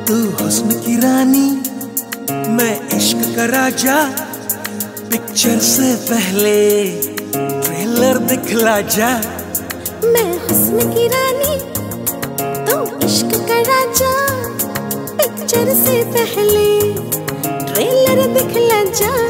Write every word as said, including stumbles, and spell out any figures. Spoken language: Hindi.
तू हुस्न की रानी, मैं इश्क का राजा। पिक्चर से पहले ट्रेलर दिखला जा। मैं हुस्न की रानी, तू इश्क का राजा। पिक्चर से पहले ट्रेलर दिखला जा।